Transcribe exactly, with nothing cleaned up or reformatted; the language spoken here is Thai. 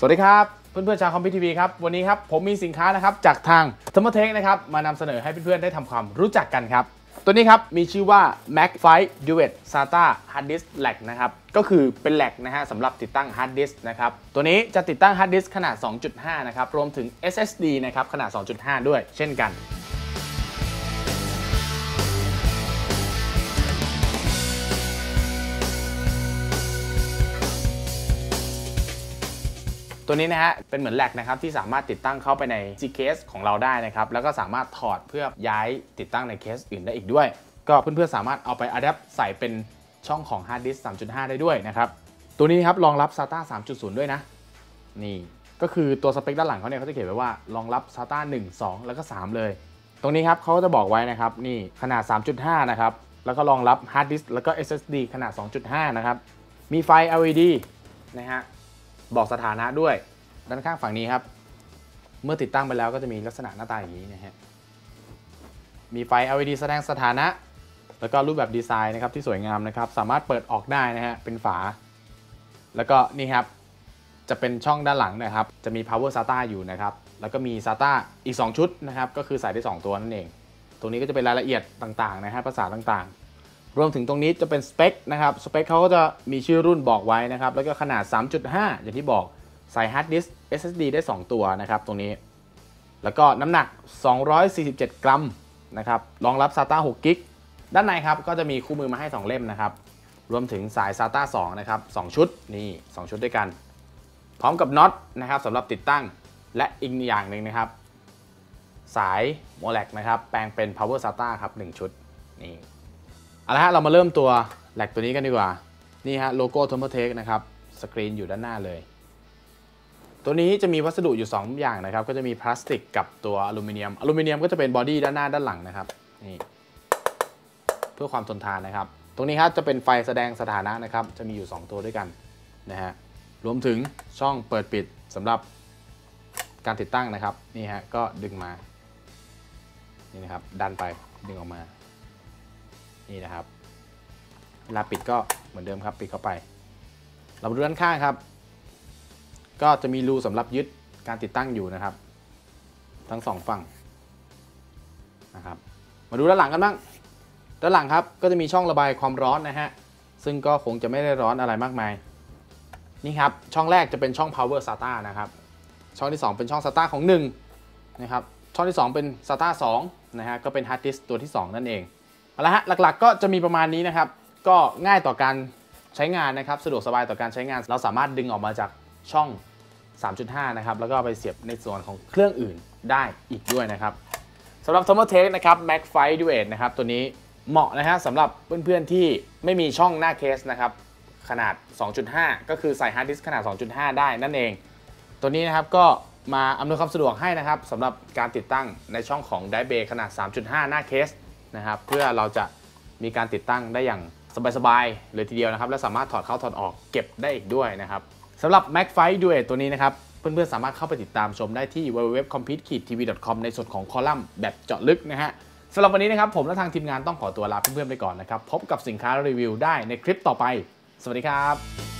สวัสดีครับเพื่อนๆชาวคอมพิวทีวีครับวันนี้ครับผมมีสินค้านะครับจากทาง Thermaltake นะครับมานำเสนอให้เพื่อนๆได้ทำความรู้จักกันครับตัวนี้ครับมีชื่อว่า MagFi Duet SATA Hard Disk Rack นะครับก็คือเป็นแร็กนะฮะสำหรับติดตั้ง Hard Disk นะครับตัวนี้จะติดตั้ง Hard Disk ขนาด สองจุดห้า นะครับรวมถึง เอส เอส ดี นะครับขนาด สองจุดห้า ด้วยเช่นกันตัวนี้นะฮะเป็นเหมือนแร็กนะครับที่สามารถติดตั้งเข้าไปใน G case ของเราได้นะครับแล้วก็สามารถถอดเพื่อย้ายติดตั้งในเคสอื่นได้อีกด้วยก็เพื่อนๆสามารถเอาไปอัดแอปใส่เป็นช่องของ Hard Disk สามจุดห้า ได้ด้วยนะครับตัวนี้ครับรองรับ SATA สามจุดศูนย์ ด้วยนะนี่ก็คือตัวสเปคด้านหลังเขาเนี่ยเขาจะเขียนไว้ว่ารองรับ SATA หนึ่ง สอง แล้วก็สามเลยตรงนี้ครับเขาก็จะบอกไว้นะครับนี่ขนาด สามจุดห้า นะครับแล้วก็รองรับ Hard Disk แล้วก็ เอส เอส ดี ขนาด สองจุดห้า นะครับมีไฟ แอล อี ดี นะฮะบอกสถานะด้วยด้านข้างฝั่งนี้ครับเมื่อติดตั้งไปแล้วก็จะมีลักษณะหน้าตาอย่างนี้นะฮะมีไฟ แอล อี ดี แสดงสถานะแล้วก็รูปแบบดีไซน์นะครับที่สวยงามนะครับสามารถเปิดออกได้นะฮะเป็นฝาแล้วก็นี่ครับจะเป็นช่องด้านหลังนะครับจะมี power SATA อยู่นะครับแล้วก็มี SATA อีกสองชุดนะครับก็คือใส่ได้สองตัวนั่นเองตรงนี้ก็จะเป็นรายละเอียดต่างๆนะฮะภาษาต่างๆรวมถึงตรงนี้จะเป็นสเปคนะครับสเปคเขาก็จะมีชื่อรุ่นบอกไว้นะครับแล้วก็ขนาด สามจุดห้า อย่างที่บอกใส่ Hard Disk เอส เอส ดี ได้สองตัวนะครับตรงนี้แล้วก็น้ำหนักสองร้อยสี่สิบเจ็ดกรัมนะครับรองรับ SATA หกกิกะด้านในครับก็จะมีคู่มือมาให้สองเล่มนะครับรวมถึงสาย SATA สองนะครับสองชุดนี่สองชุดด้วยกันพร้อมกับน็อตนะครับสำหรับติดตั้งและอีกอย่างหนึ่งนะครับสายโมแลกนะครับแปลงเป็น Power SATA ครับหนึ่งชุดนี่เอาละฮะเรามาเริ่มตัวแร็กตัวนี้กันดีกว่านี่ฮะโลโก้ Thermaltake นะครับสกรีนอยู่ด้านหน้าเลยตัวนี้จะมีวัสดุอยู่สองอย่างนะครับก็จะมีพลาสติกกับตัวอลูมิเนียมอลูมิเนียมก็จะเป็นบอดี้ด้านหน้าด้านหลังนะครับนี่เพื่อความทนทานนะครับตรงนี้ครับจะเป็นไฟแสดงสถานะนะครับจะมีอยู่สองตัวด้วยกันนะฮะรวมถึงช่องเปิดปิดสำหรับการติดตั้งนะครับนี่ฮะก็ดึงมานี่นะครับดันไปดึงออกมานี่นะครับเวลาปิดก็เหมือนเดิมครับปิดเข้าไปเรามาดูด้านข้างครับก็จะมีรูสำหรับยึดการติดตั้งอยู่นะครับทั้งสองฝั่งนะครับมาดูด้านหลังกันบ้างด้านหลังครับก็จะมีช่องระบายความร้อนนะฮะซึ่งก็คงจะไม่ได้ร้อนอะไรมากมายนี่ครับช่องแรกจะเป็นช่อง power SATA นะครับช่องที่สองเป็นช่อง SATA ของหนึ่งนะครับช่องที่สองเป็น SATA สองนะฮะก็เป็น hard disk ตัวที่สองนั่นเองเอาละฮะหลักๆก็จะมีประมาณนี้นะครับก็ง่ายต่อการใช้งานนะครับสะดวกสบายต่อการใช้งานเราสามารถดึงออกมาจากช่อง สามจุดห้า นะครับแล้วก็ไปเสียบในส่วนของเครื่องอื่นได้อีกด้วยนะครับสำหรับ Thermaltake นะครับ MagFi Duet นะครับตัวนี้เหมาะนะฮะสำหรับเพื่อนๆที่ไม่มีช่องหน้าเคสนะครับขนาด สองจุดห้า ก็คือใส่ Hard Disk ขนาด สองจุดห้า ได้นั่นเองตัวนี้นะครับก็มาอำนวยความสะดวกให้นะครับสำหรับการติดตั้งในช่องของ Drive Bay ขนาด สามจุดห้า หน้าเคสนะครับเพื่อเราจะมีการติดตั้งได้อย่างสบายๆเลยทีเดียวนะครับและสามารถถอดเข้าถอดออกเก็บได้อีกด้วยนะครับสำหรับ MagFi Duet ตัวนี้นะครับเพื่อนๆสามารถเข้าไปติดตามชมได้ที่ ดับเบิลยู ดับเบิลยู ดับเบิลยู ดอท คอมพิวที วี ดอท คอม ในส่วนของคอลัมน์แบบเจาะลึกนะฮะสำหรับวันนี้นะครับผมและทางทีมงานต้องขอตัวลาเพื่อนๆไปก่อนนะครับพบกับสินค้ารีวิวได้ในคลิปต่อไปสวัสดีครับ